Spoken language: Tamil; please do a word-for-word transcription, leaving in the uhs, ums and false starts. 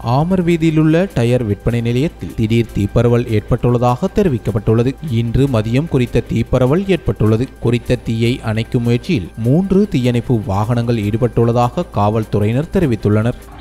ஆமர் வீதியில் உள்ள டயர் விற்பனை நிலையத்தில் திடீர் தீப்பரவல் ஏற்பட்டுள்ளதாக தெரிவிக்கப்பட்டுள்ளது. இன்று மதியம் குறித்த தீப்பரவல் ஏற்பட்டுள்ளது. குறித்த தீயை அணைக்கும் முயற்சியில் மூன்று தீயணைப்பு வாகனங்கள் ஈடுபட்டுள்ளதாக காவல்துறையினர் தெரிவித்துள்ளனர்.